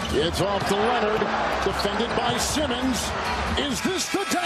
It's off to Leonard, defended by Simmons. Is this the